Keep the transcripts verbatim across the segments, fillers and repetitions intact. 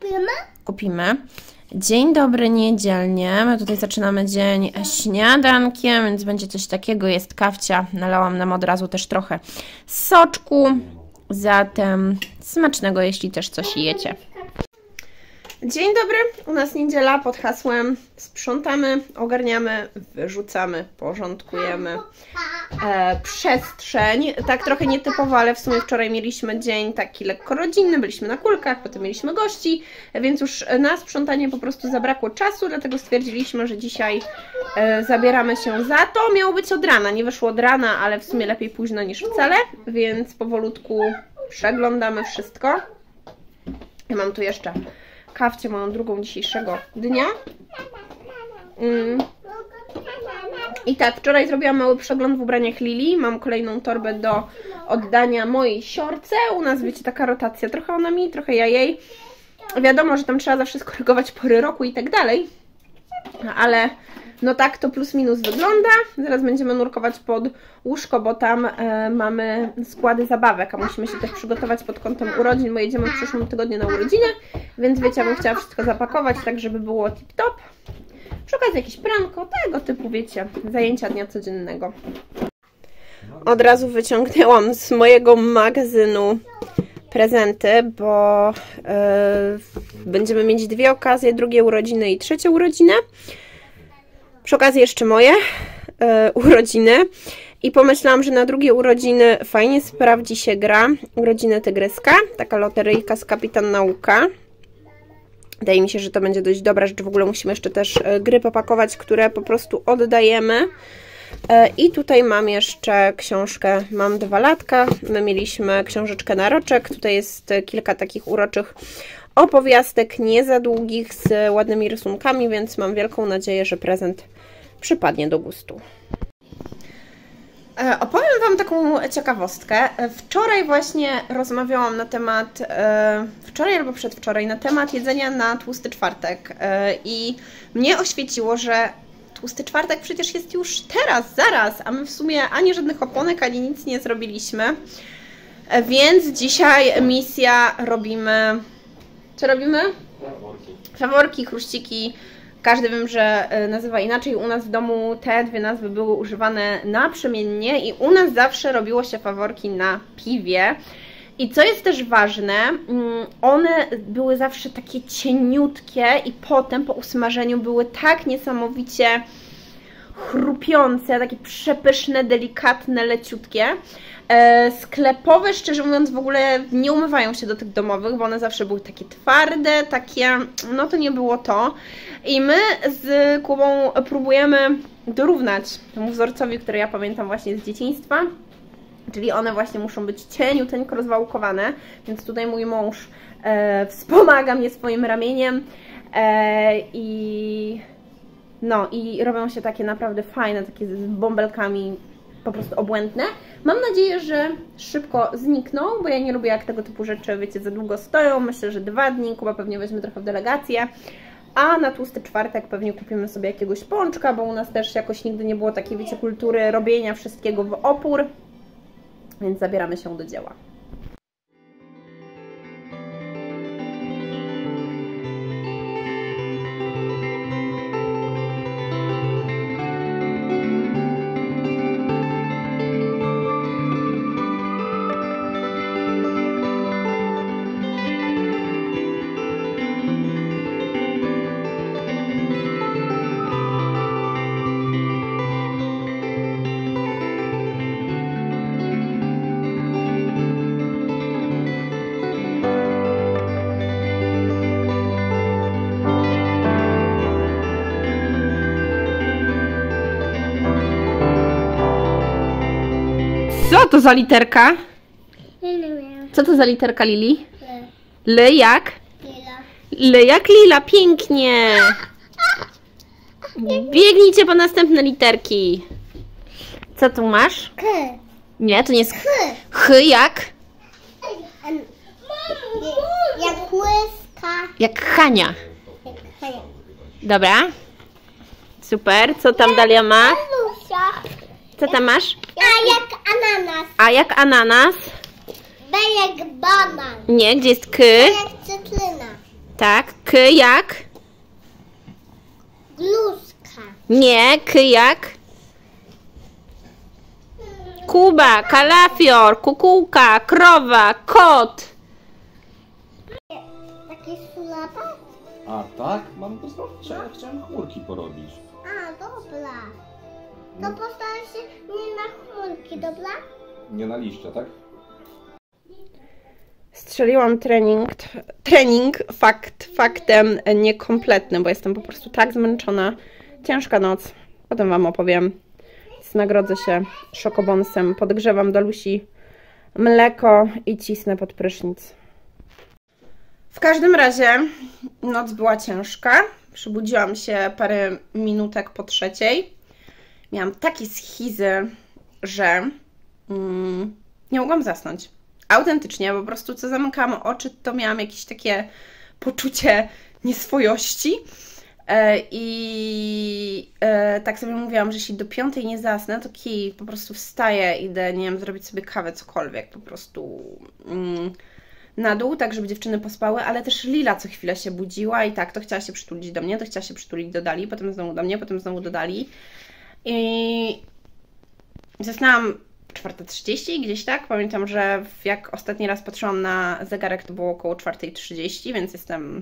Kupimy? Kupimy. Dzień dobry, niedzielnie. My tutaj zaczynamy dzień śniadankiem, więc będzie coś takiego. Jest kawcia. Nalałam nam od razu też trochę soczku. Zatem smacznego, jeśli też coś jecie. Dzień dobry. U nas niedziela pod hasłem sprzątamy, ogarniamy, wyrzucamy, porządkujemy e, przestrzeń. Tak trochę nietypowo, ale w sumie wczoraj mieliśmy dzień taki lekko rodzinny, byliśmy na kulkach, potem mieliśmy gości, więc już na sprzątanie po prostu zabrakło czasu, dlatego stwierdziliśmy, że dzisiaj e, zabieramy się za to. Miało być od rana, nie wyszło od rana, ale w sumie lepiej późno niż wcale, więc powolutku przeglądamy wszystko. Ja mam tu jeszcze kawcie, moją drugą dzisiejszego dnia. Mm. I tak, wczoraj zrobiłam mały przegląd w ubraniach Lili. Mam kolejną torbę do oddania mojej siorce. U nas, wiecie, taka rotacja. Trochę ona mi, trochę ja jej. Wiadomo, że tam trzeba zawsze skorygować pory roku i tak dalej. Ale no tak to plus minus wygląda. Zaraz będziemy nurkować pod łóżko, bo tam e, mamy składy zabawek, a musimy się też przygotować pod kątem urodzin, bo jedziemy w przyszłym tygodniu na urodziny, więc wiecie, ja bym chciała wszystko zapakować tak, żeby było tip-top. Przy okazji jakieś pranko, tego typu, wiecie, zajęcia dnia codziennego. Od razu wyciągnęłam z mojego magazynu prezenty, bo e, będziemy mieć dwie okazje, drugie urodziny i trzecie urodziny. Przy okazji jeszcze moje e, urodziny i pomyślałam, że na drugie urodziny fajnie sprawdzi się gra Urodziny Tygryska, taka loteryjka z Kapitan Nauka. Wydaje mi się, że to będzie dość dobra rzecz. W ogóle musimy jeszcze też e, gry popakować, które po prostu oddajemy. E, I tutaj mam jeszcze książkę Mam dwa latka. My mieliśmy książeczkę na roczek. Tutaj jest kilka takich uroczych opowiastek, nie za długich, z ładnymi rysunkami, więc mam wielką nadzieję, że prezent przypadnie do gustu. E, opowiem Wam taką ciekawostkę. Wczoraj właśnie rozmawiałam na temat, e, wczoraj albo przedwczoraj, na temat jedzenia na tłusty czwartek e, i mnie oświeciło, że tłusty czwartek przecież jest już teraz, zaraz, a my w sumie ani żadnych oponek, ani nic nie zrobiliśmy, e, więc dzisiaj misja robimy... Co robimy? Faworki. Faworki, chruściki. Każdy wiem, że nazywa inaczej. U nas w domu te dwie nazwy były używane naprzemiennie i u nas zawsze robiło się faworki na piwie. I co jest też ważne, one były zawsze takie cieniutkie i potem po usmażeniu były tak niesamowicie chrupiące, takie przepyszne, delikatne, leciutkie. E, sklepowe, szczerze mówiąc, w ogóle nie umywają się do tych domowych, bo one zawsze były takie twarde, takie, no to nie było to. I my z Kubą próbujemy dorównać temu wzorcowi, który ja pamiętam właśnie z dzieciństwa. Czyli one właśnie muszą być cieniuteńko rozwałkowane, więc tutaj mój mąż e, wspomaga mnie swoim ramieniem e, i no i robią się takie naprawdę fajne, takie z bąbelkami, po prostu obłędne. Mam nadzieję, że szybko znikną, bo ja nie lubię, jak tego typu rzeczy, wiecie, za długo stoją. Myślę, że dwa dni, Kuba pewnie weźmie trochę w delegację, a na tłusty czwartek pewnie kupimy sobie jakiegoś pączka, bo u nas też jakoś nigdy nie było takiej, wiecie, kultury robienia wszystkiego w opór, więc zabieramy się do dzieła. Co to za literka? Nie wiem. Co to za literka, Lili? Le. L jak? Lila. L jak Lila, pięknie! Biegnijcie po następne literki. Co tu masz? K. Nie, to nie jest H. H jak? Jak łyska. Jak Hania. Jak Hania. Dobra. Super. Co tam Dalia ma? Anusia. Co tam masz? A jak ananas. A jak ananas? B jak banan. Nie, gdzie jest K? B jak cytryna. Tak, k jak? Bluzka. Nie, k jak? Kuba, kalafior, kukułka, krowa, kot. Taki sulapa? A tak? Mam to zrobić? Ja chciałem chmurki porobić. A, dobra. To postaraj się nie na chmurki, dobra? Nie na liście, tak? Strzeliłam trening, trening fakt, faktem niekompletnym, bo jestem po prostu tak zmęczona. Ciężka noc, potem Wam opowiem. Nagrodzę się szokobonsem, podgrzewam do Lusi mleko i cisnę pod prysznic. W każdym razie noc była ciężka. Przebudziłam się parę minutek po trzeciej. Miałam takie schizy, że mm, nie mogłam zasnąć. Autentycznie, po prostu co zamykałam oczy, to miałam jakieś takie poczucie nieswojości. I e, tak sobie mówiłam, że jeśli do piątej nie zasnę, to kij, po prostu wstaję, idę, nie wiem, zrobić sobie kawę, cokolwiek, po prostu mm, na dół, tak żeby dziewczyny pospały, ale też Lila co chwilę się budziła i tak, to chciała się przytulić do mnie, to chciała się przytulić do Dali, potem znowu do mnie, potem znowu do Dali i zasnęłam czwarta trzydzieści gdzieś tak, pamiętam, że jak ostatni raz patrzyłam na zegarek, to było około czwarta trzydzieści, więc jestem...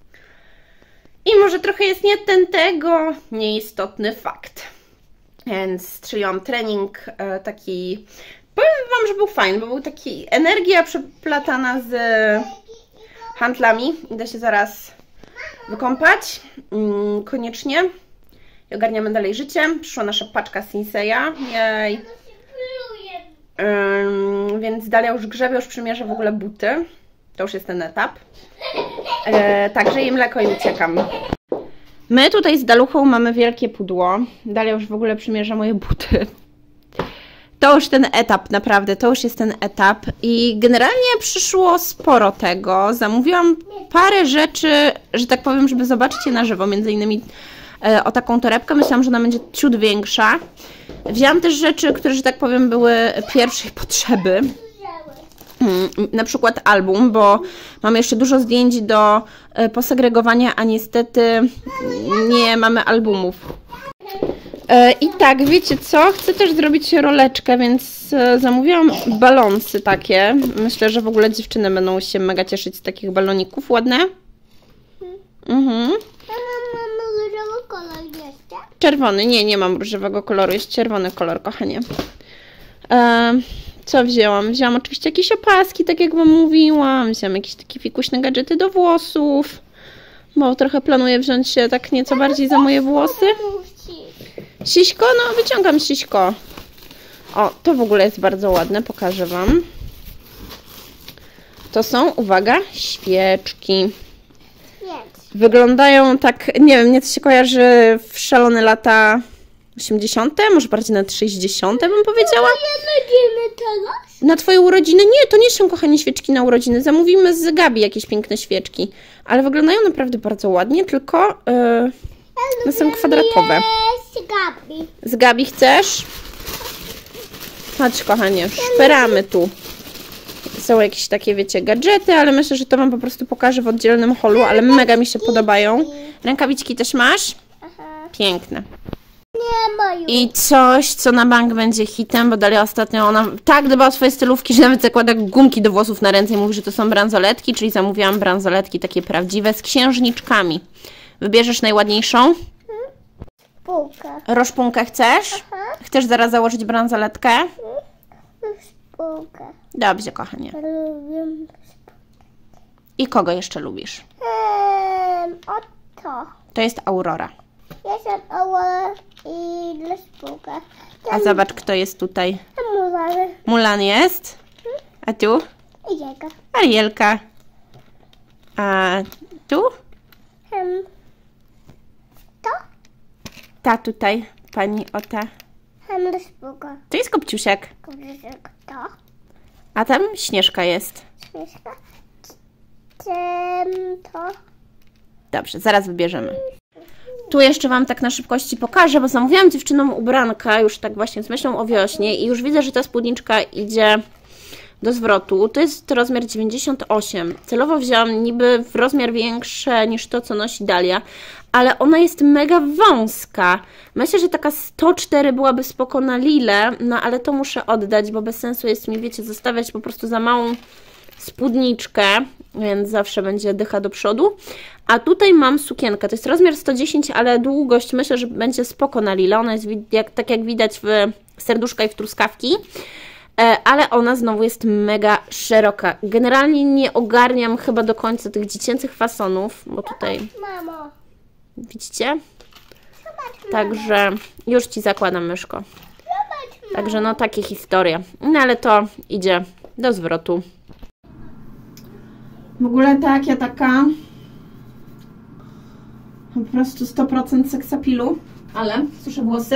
I może trochę jest nie ten tego, nieistotny fakt. Więc strzeliłam trening e, taki, powiem Wam, że był fajny, bo był taki energia przeplatana z handlami. Idę się zaraz wykąpać, mm, koniecznie. I ogarniamy dalej życie. Przyszła nasza paczka Sinseya. Jej. Ym, więc Dalia już grzebie, już przymierza w ogóle buty. To już jest ten etap. E, także jej mleko i uciekam. My tutaj z Daluchą mamy wielkie pudło. Dalia już w ogóle przymierza moje buty. To już ten etap, naprawdę, to już jest ten etap. I generalnie przyszło sporo tego. Zamówiłam parę rzeczy, że tak powiem, żeby zobaczyć je na żywo. Między innymi e, o taką torebkę. Myślałam, że ona będzie ciut większa. Wzięłam też rzeczy, które, że tak powiem, były pierwszej potrzeby. Na przykład album, bo mamy jeszcze dużo zdjęć do posegregowania, a niestety nie mamy albumów. I tak, wiecie co? Chcę też zrobić roleczkę, więc zamówiłam balonsy takie. Myślę, że w ogóle dziewczyny będą się mega cieszyć z takich baloników. Ładne? Mhm. Mam różowy kolor jeszcze. Czerwony. Nie, nie mam różowego koloru. Jest czerwony kolor, kochanie. Eee, co wzięłam? Wzięłam oczywiście jakieś opaski, tak jak Wam mówiłam. Wzięłam jakieś takie fikuśne gadżety do włosów. Bo trochę planuję wziąć się tak nieco bardziej za moje włosy. Siśko? No, wyciągam siśko. O, to w ogóle jest bardzo ładne. Pokażę Wam. To są, uwaga, świeczki. Wyglądają tak, nie wiem, mnie to się kojarzy w szalone lata osiemdziesiąte, może bardziej na sześćdziesiąte bym powiedziała. Na Twoje urodziny? Nie, to nie są, kochani, świeczki na urodziny. Zamówimy z Gabi jakieś piękne świeczki. Ale wyglądają naprawdę bardzo ładnie, tylko yy, one są kwadratowe. Gabi. Z Gabi chcesz? Chodź, kochanie, szperamy tu. Są jakieś takie, wiecie, gadżety, ale myślę, że to Wam po prostu pokażę w oddzielnym holu, ale mega mi się podobają. Rękawiczki też masz? Aha. Piękne. Nie ma już. I coś, co na bank będzie hitem, bo Dalia ostatnio, ona tak dba o swoje stylówki, że nawet zakłada gumki do włosów na ręce i mówi, że to są bransoletki, czyli zamówiłam bransoletki takie prawdziwe z księżniczkami. Wybierzesz najładniejszą? Spółka. Roszpunkę chcesz? Aha. Chcesz zaraz założyć bransoletkę? Spółka. Dobrze, kochanie. Lubię. I kogo jeszcze lubisz? Ehm, oto. To jest Aurora. Jestem Aurora i dla spółka. A zobacz, kto jest tutaj. Mulan. Mulan jest. A tu? I jego. Arielka. A tu? Um, to? Ta tutaj, pani o ta. Um, dla spółka. To jest Kopciusiek. Kobrzyk to. A tam Śnieżka jest. Śmieszka. Czym to? Dobrze, zaraz wybierzemy. Tu jeszcze Wam tak na szybkości pokażę, bo zamówiłam dziewczynom ubranka już tak właśnie z myślą o wiośnie i już widzę, że ta spódniczka idzie do zwrotu. To jest rozmiar dziewięćdziesiąt osiem. Celowo wzięłam niby w rozmiar większy niż to, co nosi Dalia, ale ona jest mega wąska. Myślę, że taka sto cztery byłaby spoko na Lilę, no ale to muszę oddać, bo bez sensu jest mi, wiecie, zostawiać po prostu za małą spódniczkę, więc zawsze będzie dycha do przodu. A tutaj mam sukienkę, to jest rozmiar sto dziesięć, ale długość myślę, że będzie spoko na Lilę. Ona jest jak, tak jak widać w serduszka i w truskawki, ale ona znowu jest mega szeroka. Generalnie nie ogarniam chyba do końca tych dziecięcych fasonów, bo tutaj, Mamo, widzicie? zobacz, Także już Ci zakładam, myszko. zobacz, Także no takie historie. No ale to idzie do zwrotu. W ogóle tak, ja taka po prostu sto procent seksapilu, ale suszę włosy.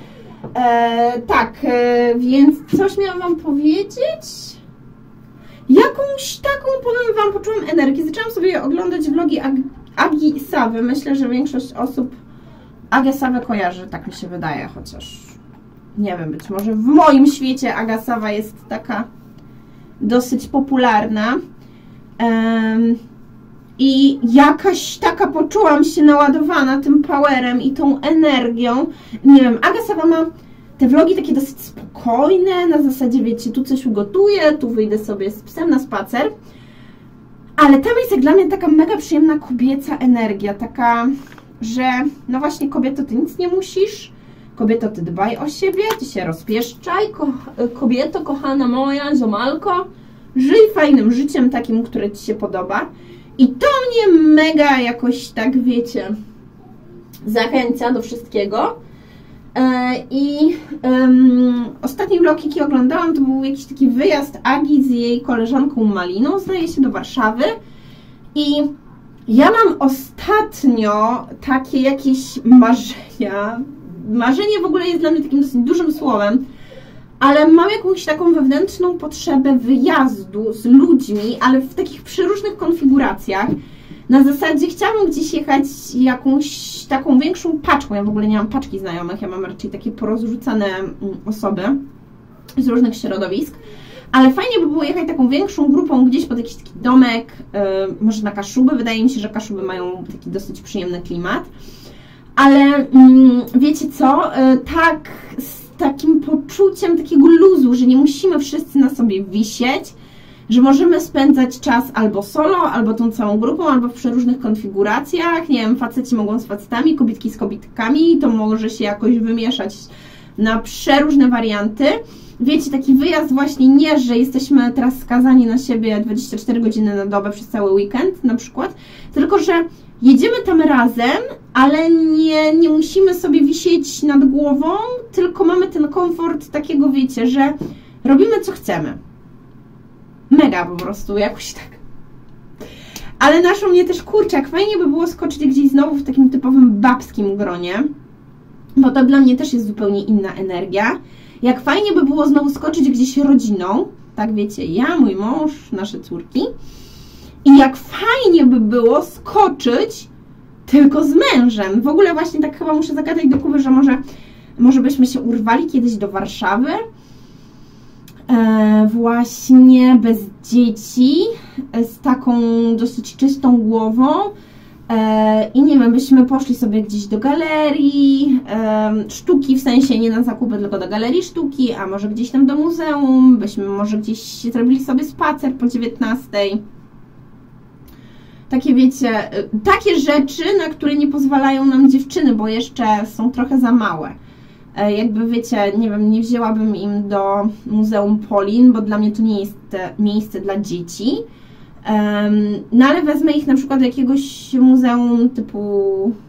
E, tak, e, więc coś miałam Wam powiedzieć? Jakąś taką, powiem Wam, poczułam energię. Zaczęłam sobie oglądać vlogi Ag Agi Sawy. Myślę, że większość osób Agę Sawę kojarzy, tak mi się wydaje, chociaż nie wiem, być może w moim świecie Aga Sawa jest taka dosyć popularna. Um, I jakaś taka poczułam się naładowana tym powerem i tą energią. Nie wiem, Aga Sawa ma te vlogi takie dosyć spokojne, na zasadzie, wiecie, tu coś ugotuję, tu wyjdę sobie z psem na spacer. Ale tam jest jak dla mnie taka mega przyjemna kobieca energia, taka, że no właśnie kobieto, ty nic nie musisz, kobieto, ty dbaj o siebie, ty się rozpieszczaj, ko kobieto, kochana moja, ziomalko, żyj fajnym życiem takim, które Ci się podoba. I to mnie mega jakoś tak, wiecie, zachęca do wszystkiego. E, I um, ostatni vlog, jaki oglądałam, to był jakiś taki wyjazd Agi z jej koleżanką Maliną, zdaje się, do Warszawy. I ja mam ostatnio takie jakieś marzenia. Marzenie w ogóle jest dla mnie takim dosyć dużym słowem, ale mam jakąś taką wewnętrzną potrzebę wyjazdu z ludźmi, ale w takich przeróżnych konfiguracjach. Na zasadzie chciałabym gdzieś jechać jakąś taką większą paczką. Ja w ogóle nie mam paczki znajomych, ja mam raczej takie porozrzucane osoby z różnych środowisk. Ale fajnie by było jechać taką większą grupą gdzieś pod jakiś taki domek, yy, może na Kaszuby. Wydaje mi się, że Kaszuby mają taki dosyć przyjemny klimat. Ale yy, wiecie co, yy, tak z takim poczuciem takiego luzu, że nie musimy wszyscy na sobie wisieć, że możemy spędzać czas albo solo, albo tą całą grupą, albo w przeróżnych konfiguracjach. Nie wiem, faceci mogą z facetami, kobietki z kobietkami, to może się jakoś wymieszać na przeróżne warianty. Wiecie, taki wyjazd właśnie nie, że jesteśmy teraz skazani na siebie dwadzieścia cztery godziny na dobę przez cały weekend na przykład, tylko że jedziemy tam razem, ale nie, nie musimy sobie wisieć nad głową, tylko mamy ten komfort takiego, wiecie, że robimy co chcemy. Mega po prostu, jakoś tak. Ale naszą mnie też, kurczę, jak fajnie by było skoczyć gdzieś znowu w takim typowym babskim gronie, bo to dla mnie też jest zupełnie inna energia. Jak fajnie by było znowu skoczyć gdzieś rodziną, tak wiecie, ja, mój mąż, nasze córki. I jak fajnie by było skoczyć tylko z mężem. W ogóle właśnie tak chyba muszę zagadać do Kuby, że może, może byśmy się urwali kiedyś do Warszawy. E, właśnie bez dzieci, z taką dosyć czystą głową. E, I nie wiem, byśmy poszli sobie gdzieś do galerii e, sztuki, w sensie nie na zakupy, tylko do galerii sztuki, a może gdzieś tam do muzeum, byśmy może gdzieś zrobili sobie spacer po dziewiętnastej. Takie wiecie, takie rzeczy, na które nie pozwalają nam dziewczyny, bo jeszcze są trochę za małe. E, jakby wiecie, nie wiem, nie wzięłabym im do Muzeum Polin, bo dla mnie to nie jest miejsce dla dzieci. No ale wezmę ich na przykład do jakiegoś muzeum typu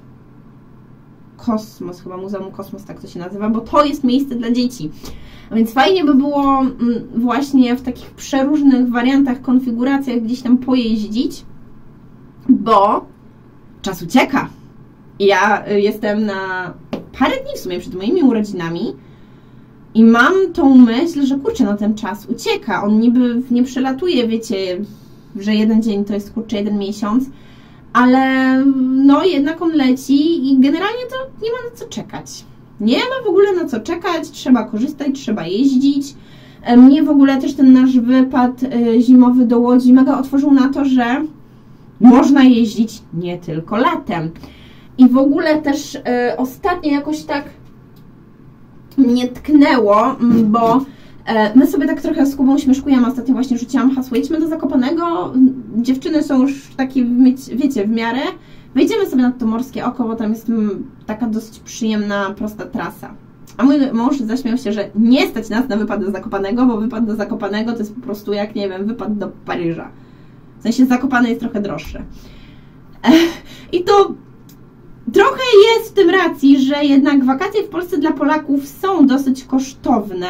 Kosmos, chyba Muzeum Kosmos, tak to się nazywa, bo to jest miejsce dla dzieci. A więc fajnie by było właśnie w takich przeróżnych wariantach, konfiguracjach gdzieś tam pojeździć, bo czas ucieka. Ja jestem na parę dni w sumie przed moimi urodzinami i mam tą myśl, że kurczę, no ten czas ucieka. On niby nie przelatuje, wiecie, że jeden dzień to jest kurczę jeden miesiąc, ale no jednak on leci i generalnie to nie ma na co czekać. Nie ma w ogóle na co czekać, trzeba korzystać, trzeba jeździć. Mnie w ogóle też ten nasz wypad zimowy do Łodzi mega otworzył na to, że można jeździć nie tylko latem. I w ogóle też y, ostatnio jakoś tak mnie tknęło, bo y, my sobie tak trochę z Kubą śmieszkujemy. Ostatnio właśnie rzuciłam hasło, jedźmy do Zakopanego, dziewczyny są już takie, wiecie, w miarę. Wejdziemy sobie na to Morskie Oko, bo tam jest m, taka dosyć przyjemna, prosta trasa. A mój mąż zaśmiał się, że nie stać nas na wypad do Zakopanego, bo wypad do Zakopanego to jest po prostu jak, nie wiem, wypad do Paryża. W sensie Zakopane jest trochę droższe. I to trochę jest w tym racji, że jednak wakacje w Polsce dla Polaków są dosyć kosztowne.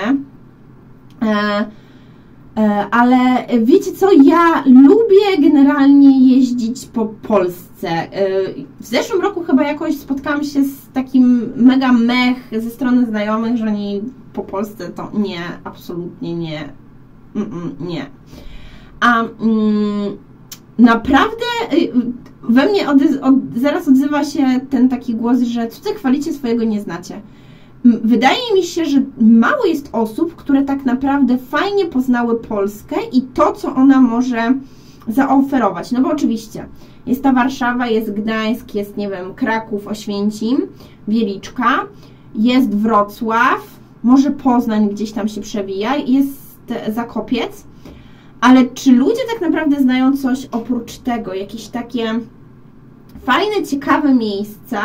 Ale wiecie co, ja lubię generalnie jeździć po Polsce. W zeszłym roku chyba jakoś spotkałam się z takim mega mech ze strony znajomych, że oni po Polsce to nie, absolutnie nie, Mm-mm, nie. A mm, naprawdę we mnie od, od, zaraz odzywa się ten taki głos, że cudze chwalicie, swojego nie znacie. Wydaje mi się, że mało jest osób, które tak naprawdę fajnie poznały Polskę i to, co ona może zaoferować. No bo oczywiście jest ta Warszawa, jest Gdańsk, jest, nie wiem, Kraków, Oświęcim, Wieliczka, jest Wrocław, może Poznań gdzieś tam się przewija, jest Zakopiec, ale czy ludzie tak naprawdę znają coś oprócz tego, jakieś takie fajne, ciekawe miejsca,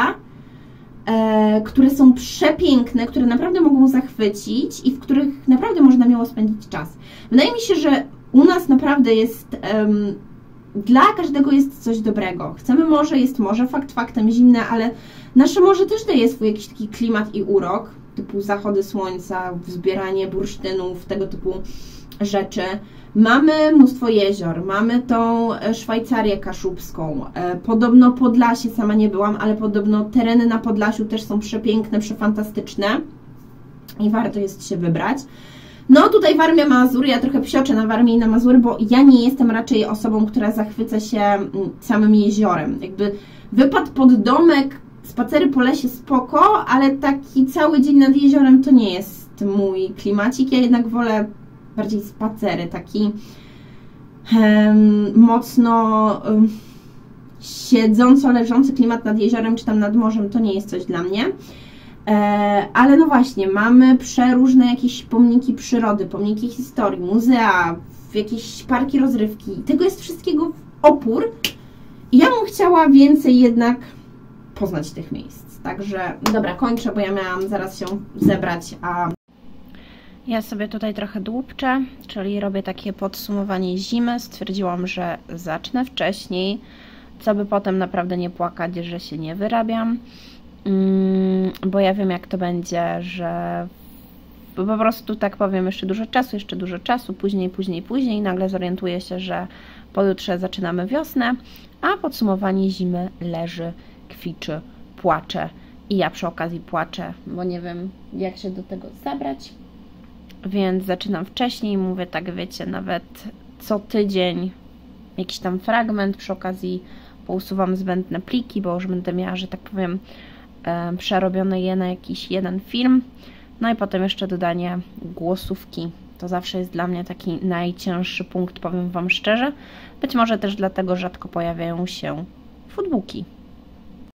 E, które są przepiękne, które naprawdę mogą zachwycić i w których naprawdę można miło spędzić czas. Wydaje mi się, że u nas naprawdę jest, um, dla każdego jest coś dobrego. Chcemy morze, jest morze, fakt faktem zimne, ale nasze morze też daje swój jakiś taki klimat i urok, typu zachody słońca, zbieranie bursztynów, tego typu rzeczy. Mamy mnóstwo jezior, mamy tą Szwajcarię kaszubską, podobno Podlasie, sama nie byłam, ale podobno tereny na Podlasiu też są przepiękne, przefantastyczne i warto jest się wybrać. No tutaj Warmia, Mazury, ja trochę psioczę na Warmię i na Mazury, bo ja nie jestem raczej osobą, która zachwyca się samym jeziorem. Jakby wypad pod domek, spacery po lesie spoko, ale taki cały dzień nad jeziorem to nie jest mój klimacik, ja jednak wolę bardziej spacery, taki um, mocno um, siedząco, leżący klimat nad jeziorem czy tam nad morzem, to nie jest coś dla mnie. E, ale no właśnie, mamy przeróżne jakieś pomniki przyrody, pomniki historii, muzea, jakieś parki rozrywki. Tego jest wszystkiego w opór. I ja bym chciała więcej jednak poznać tych miejsc. Także dobra, kończę, bo ja miałam zaraz się zebrać, a ja sobie tutaj trochę dłubczę, czyli robię takie podsumowanie zimy. Stwierdziłam, że zacznę wcześniej, co by potem naprawdę nie płakać, że się nie wyrabiam, bo ja wiem, jak to będzie, że po prostu, tak powiem, jeszcze dużo czasu, jeszcze dużo czasu, później, później, później, nagle zorientuję się, że pojutrze zaczynamy wiosnę, a podsumowanie zimy leży, kwiczy, płacze i ja przy okazji płaczę, bo nie wiem, jak się do tego zabrać. Więc zaczynam wcześniej, mówię tak, wiecie, nawet co tydzień jakiś tam fragment, przy okazji pousuwam zbędne pliki, bo już będę miała, że tak powiem, e, przerobione je na jakiś jeden film. No i potem jeszcze dodanie głosówki. To zawsze jest dla mnie taki najcięższy punkt, powiem Wam szczerze. Być może też dlatego rzadko pojawiają się foodbooki.